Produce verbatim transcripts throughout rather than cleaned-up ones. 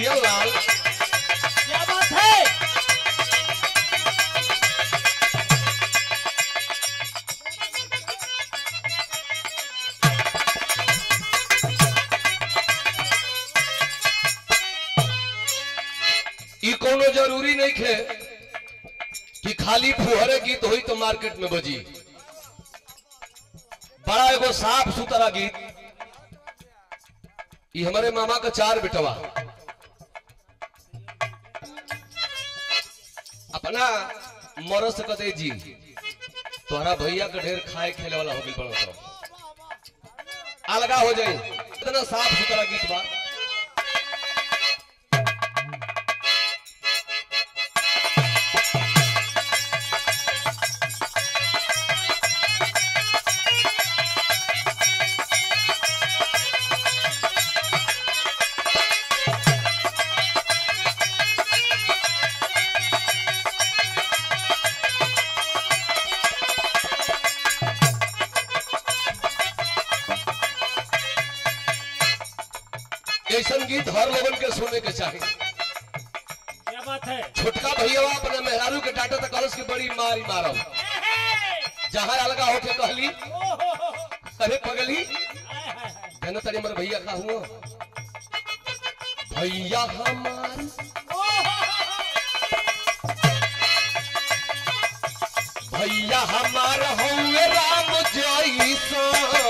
नरियल लाल क्या बात है। ई कोनो जरूरी नहीं खे कि खाली फुहरे गीत होई तो मार्केट में बजी। बड़ा एगो साफ सुथरा गीत। ई हमारे मामा का चार बेटवा अपना मरस कदे जी तोहरा भैया का ढेर खाए खेले वाला हो गई बड़ा तो अलगा हो जाए। इतना साफ सुथरा गीत बा। ऐसा गीत हर लोगन के सुनने के चाहिए। क्या बात है। छोटका भैया अपने मेहरारू के डाटा तक कलश की बड़ी मारी मारो जहां अलगा होके कहली अरे पगली कहना तारी मर भैया का हुआ भैया हमार भैया हमार हुए राम जैसा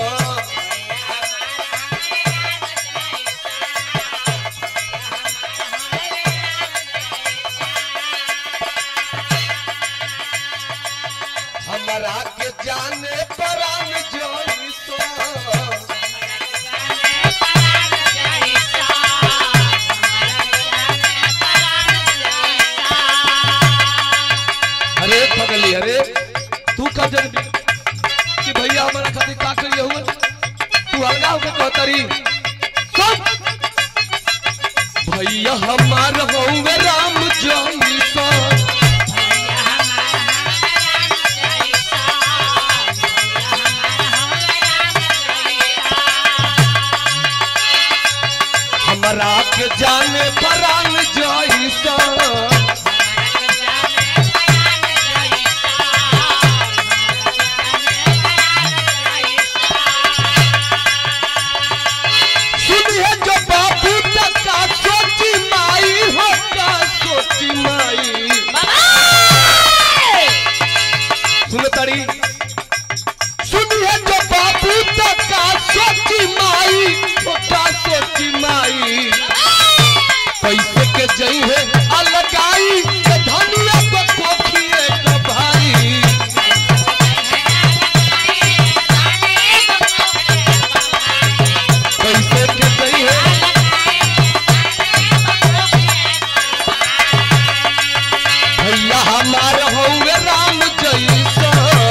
हमरा के जाने परान जैसा अरे पगली अरे तू का जन कि भैया हमारा खातिर का करिए हुए तू अलगा होके कहतरी सब भैया हमार होवे राम जैसा हमरा के जाने परान जैसा सुनिए जो बापू तक का सोची माई हो का सोची माई सुन तारी सुनिए जो बापू तक का सोची माई हो का सोची माई पैसे के जई है अलगाई के धनिया को कोखिए का भाई पैसे के जई है भैया हमार होवे राम जैसा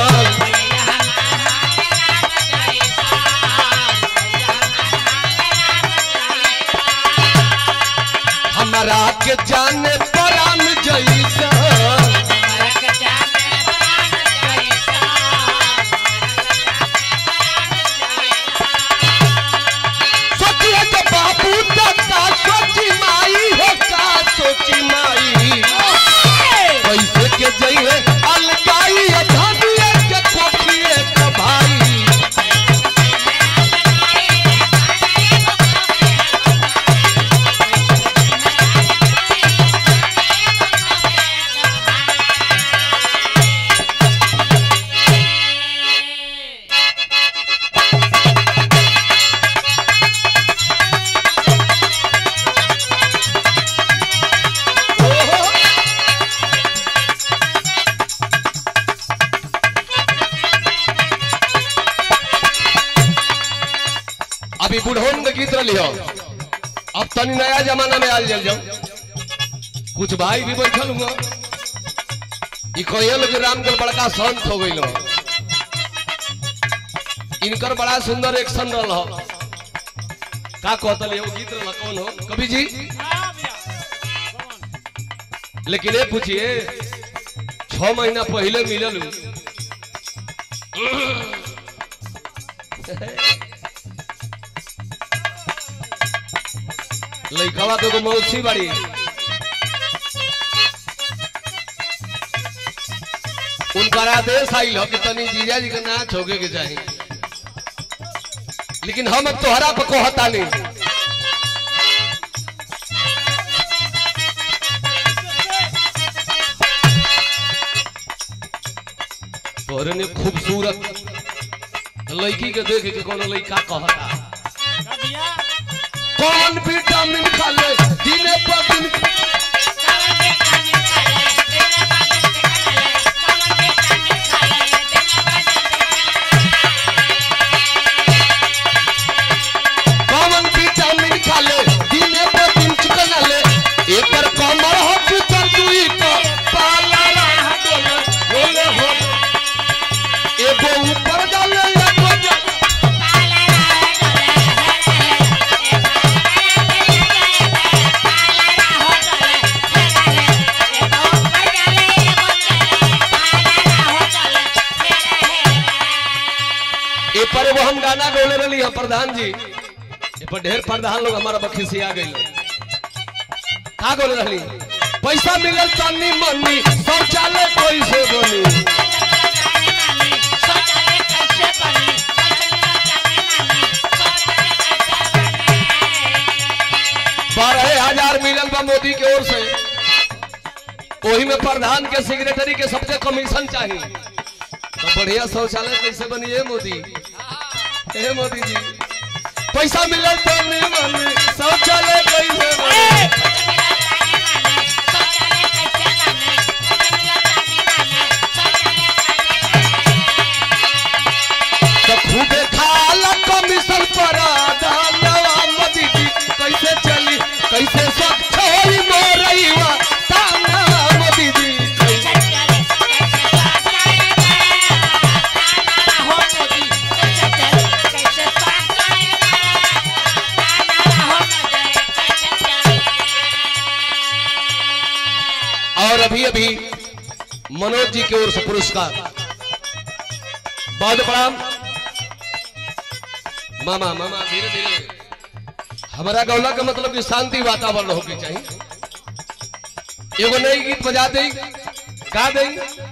हमरा के जाने परान जैसा सोचिए तो बापू का सोची माई हो का सोची माई पैसे के जइए अलगाई धनिया के कोखिए का भाई अभी बुढ़ोन के गीत लियो अब तनी नया जमाना में आल जल जाओ कुछ भाई भी बैठल हुआ ई कोयल के राम के बड़का संत हो गइल इनकर बड़ा सुंदर एक्शन रहल हो का कहतल एगो गीत रहल कौन हो कवि जी लेकिन ये पूछिए छह महीना पहले मिलल लइकवा के मौसी बड़ी उनका आदेश आई हो कि तनी जीजा जी के नाच होके के चाहिए, लेकिन हम अब तोहरा पे कहता नहीं। तोहरे ने खूबसूरत लड़की के देख के कोनो लड़का कहता कौन विटामिन खा ले दिने पर दिन कौन विटामिन खा ले दिने पर दिन चिकन ले एक पर कमर हो चिकन दुई को पाला रहा बोले बोले हो एगो ऊपर डाले एगो ए पर वो हम गाना गौले रही है प्रधान जी, ए पर ढेर प्रधान लोग हमारा बखिसी आ गई का गौले रही पैसा मिलल तनी मनी शौचालय कैसे बनी बारह हजार मिलल बा मोदी के ओर से, वही में प्रधान के सेक्रेटरी के सबसे कमीशन चाहिए, तो बढ़िया शौचालय कैसे बनी है मोदी ए मोदी जी पैसा मिलल तो नहीं बनी शौचालय कैसे बनी तो खूबे खाला कमीशन पर दानवा मोदी जी कैसे चली कैसे स्वच्छ होई मोरईवा दानवा मोदी जी और अभी अभी मनोज जी की ओर से पुरस्कार बहुत प्रणाम मामा मामा धीरे धीरे हमारा गौला का मतलब कि शांति वातावरण होगी चाहिए। एगो नई गीत बजा दे गा दे